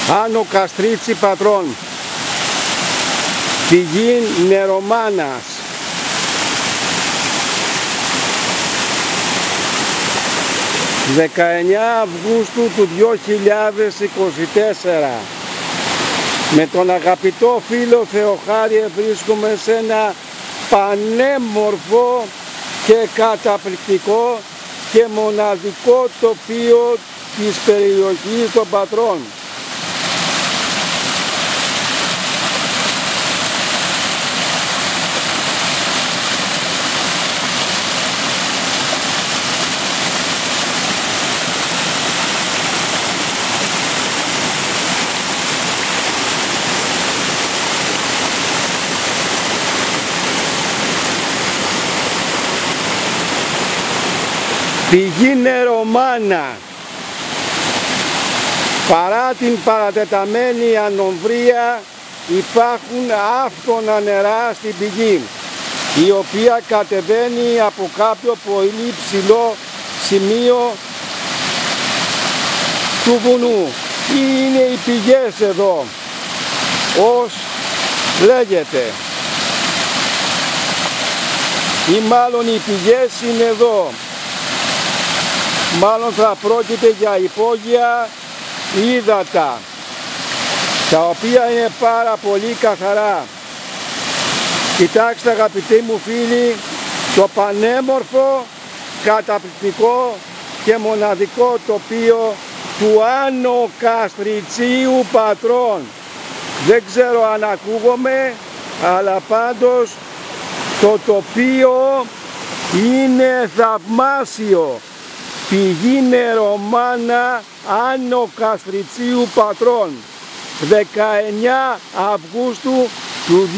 Άνω Καστρίτσι Πατρών, πηγή Νερομάνας. «19 Αυγούστου του 2024. Με τον αγαπητό φίλο Θεοχάρη βρίσκομαι σε ένα πανέμορφο και καταπληκτικό και μοναδικό τοπίο της περιοχής των Πατρών. Πηγή Νερομάνα. Παρά την παρατεταμένη ανομβρία υπάρχουν άφθονα νερά στην πηγή, η οποία κατεβαίνει από κάποιο πολύ ψηλό σημείο του βουνού. Τι είναι οι πηγές εδώ, ως λέγεται, ή μάλλον οι πηγές είναι εδώ. Μάλλον θα πρόκειται για υπόγεια ύδατα, τα οποία είναι πάρα πολύ καθαρά. Κοιτάξτε αγαπητοί μου φίλοι, το πανέμορφο, καταπληκτικό και μοναδικό τοπίο του Άνω Καστριτσίου Πατρών. Δεν ξέρω αν ακούγομαι, αλλά πάντως το τοπίο είναι θαυμάσιο. Πηγή Νερομάνα, Άνω Καστριτσίου Πατρών, 19 Αυγούστου του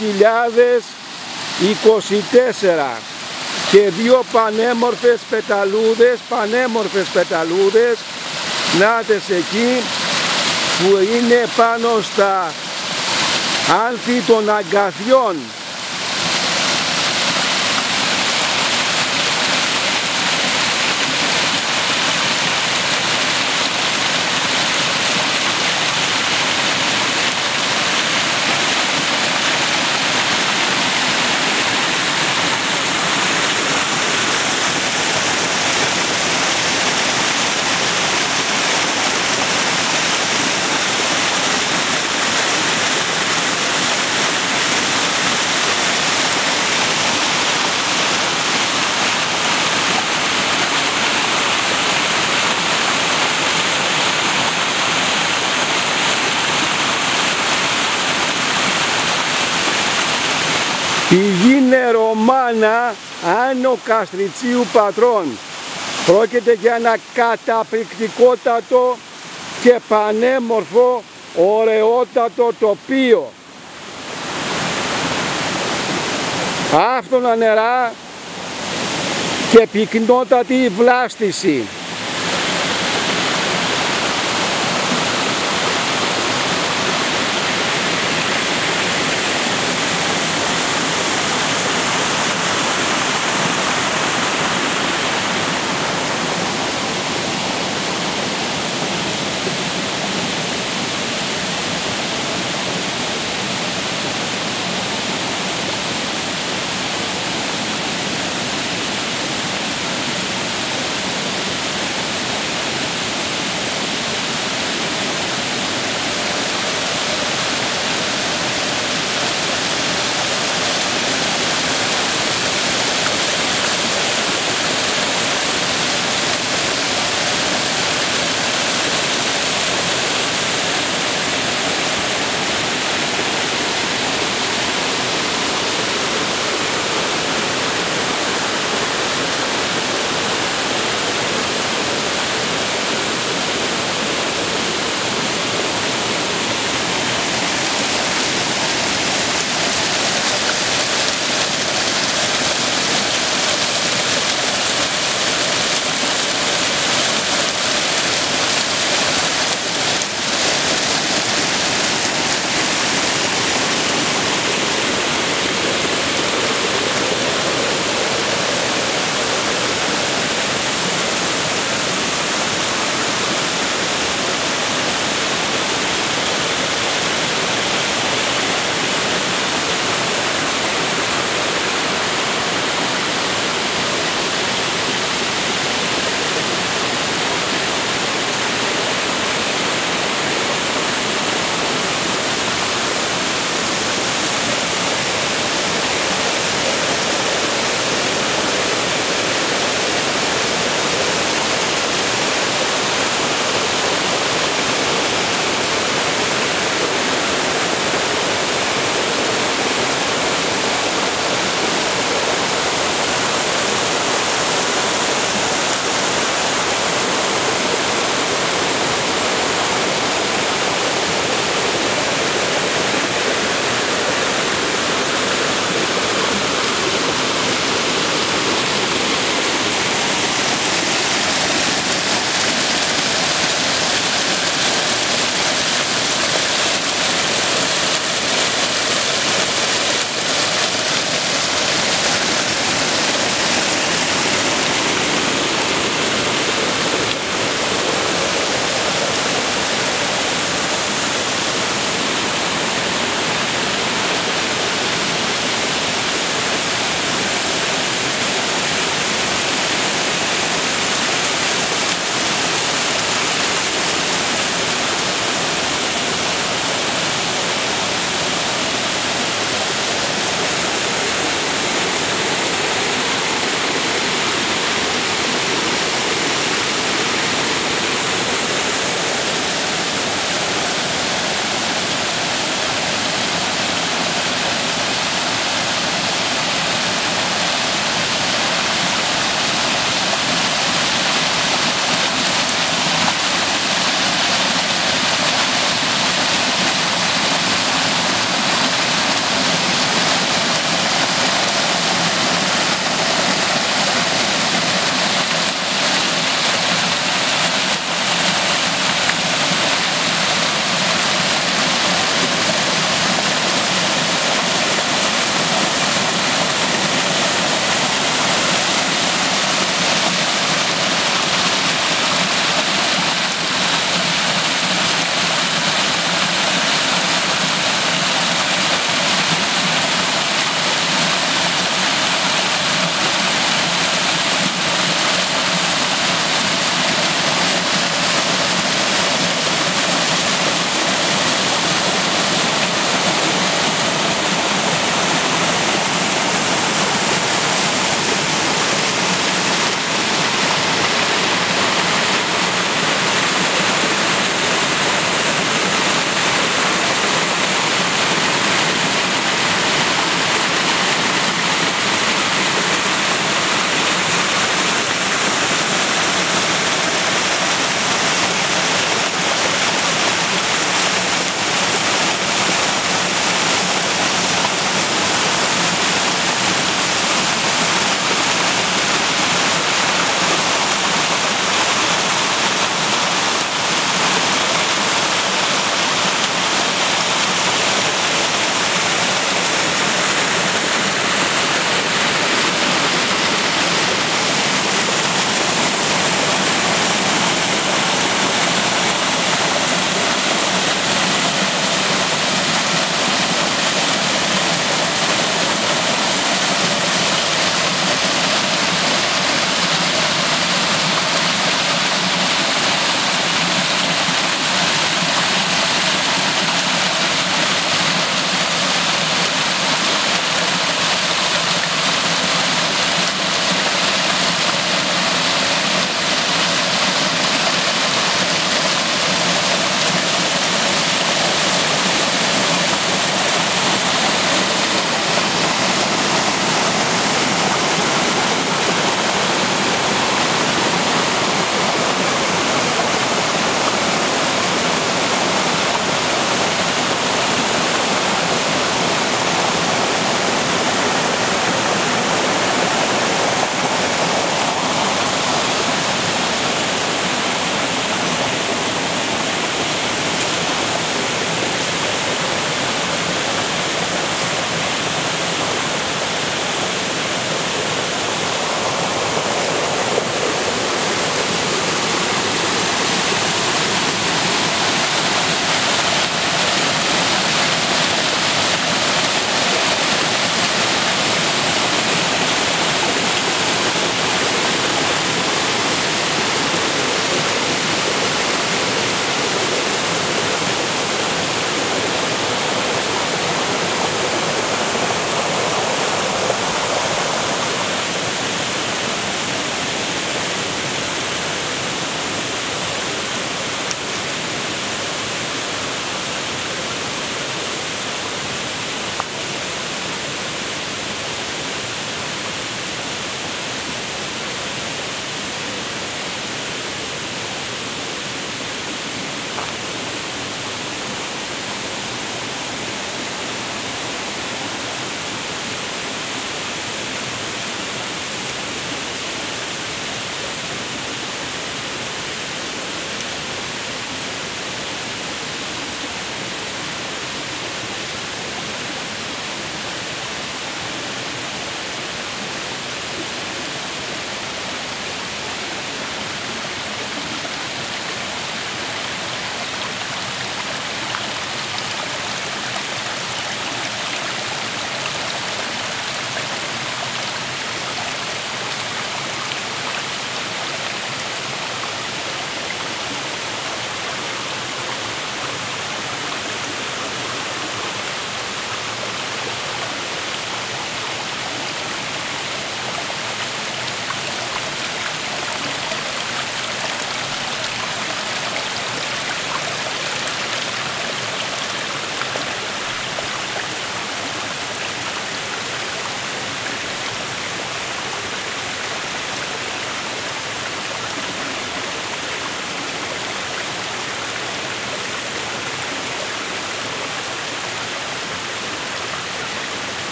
2024, και δύο πανέμορφες πεταλούδες, νάτες εκεί που είναι πάνω στα άνθη των αγκαθιών. Πηγή Νερομάνα, Άνω Καστριτσίου Πατρών. Πρόκειται για ένα καταπληκτικότατο και πανέμορφο, ωραιότατο τοπίο. Άφθονα νερά και πυκνότατη βλάστηση.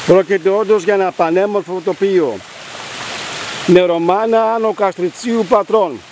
Πρόκειται όντως για ένα πανέμορφο τοπίο. Νερομάνα Άνω Καστριτσίου Πατρών.